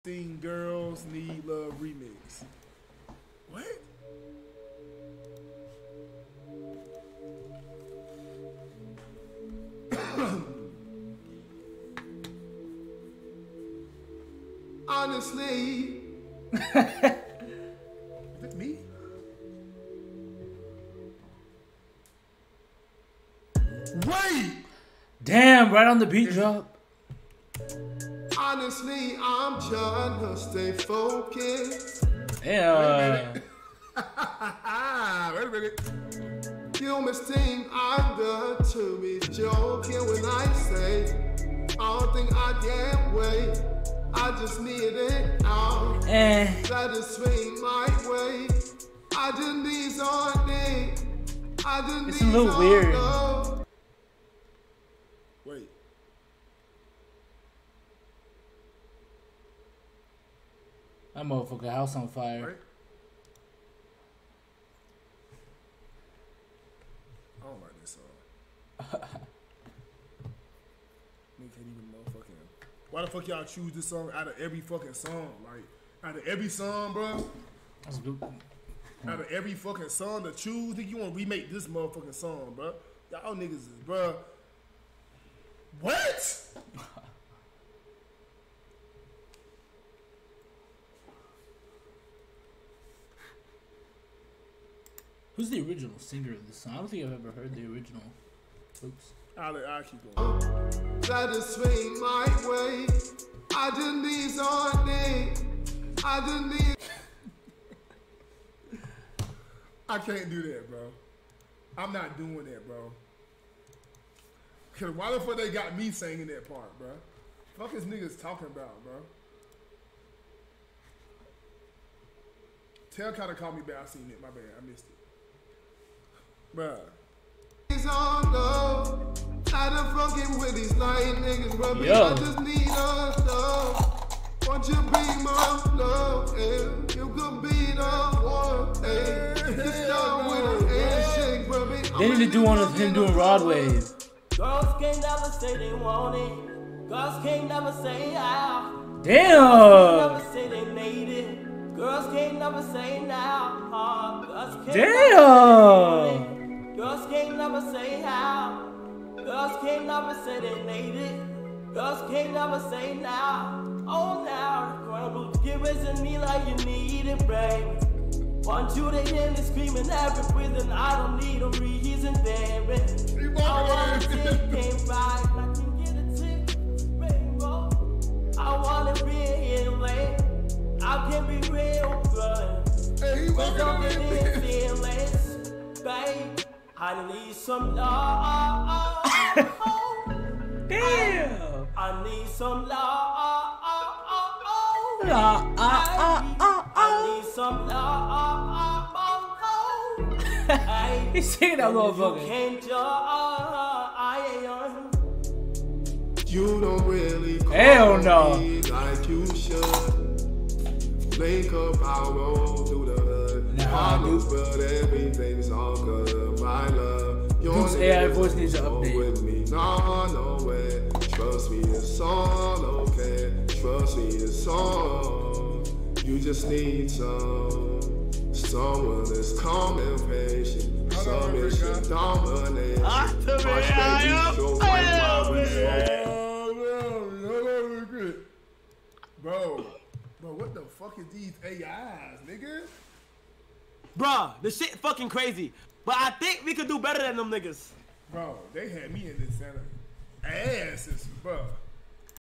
Sing Girls Need Love remix. What? Honestly. Is it me? Wait! Damn, right on the beat drop. Honestly, I'm trying to stay focused. Yeah. Wait a minute. You must think I'm done to be joking when I say I don't think I can wait. I just need it out. Try to swing my way. I just need something. I just It's need a little weird. love. Wait. That motherfucker house on fire. Right? I don't like this song. Nigga can't even motherfucking. Why the fuck y'all choose this song out of every fucking song? Like, out of every song, bro. That's good. Out of every fucking song to choose, think you want to remake this motherfucking song, bro? Y'all niggas is, bro. What? Who's the original singer of this song? I don't think I've ever heard the original. Oops. I'll keep going. Try to swing my way. I just need something. I just need. I can't do that, bro. I'm not doing that, bro. Cause why the fuck they got me singing that part, bro? Fuck is niggas talking about, bro? Tell kinda call me back. I seen it. My bad. I missed it, bro. I done fucking with these lying niggas, bro. I just need a love. Won't you be my love? And you could be the one. Just start with a handshake, bro. They need to do one of him doing Rod Wave. Girls can't never say they want it. Girls can't never say how. Damn. Never say they need it. Girls can't never say now. Girls can't Damn. Girls can't never say how. Girls can't never say they need it. Girls can't never say now. Oh, now. Girl, give it to me like you need it, baby. Want you to hear me screaming every breathing. I don't need a reason, baby. I want to take right. I can get a tick, rainbow. I want to be here late. I can be real good. Hey, he walking on that feelings, babe. I need some love. Damn. I need some love. I need some love. He's singing that motherfucker. You don't really call Hell no. me like you should. Link up, I'll roll through the hood. Nah, Dude. But everything's all good, my love. Dude's AI voice needs an update. With me, no way. Trust me, it's all okay. Trust me, it's all. You just need someone that's calm and patient. Someone should dominate. Bro, what the fuck is these AIs, nigga? Bruh, this shit fucking crazy. But I think we could do better than them niggas. Bro, they had me in this center. Asses, bro.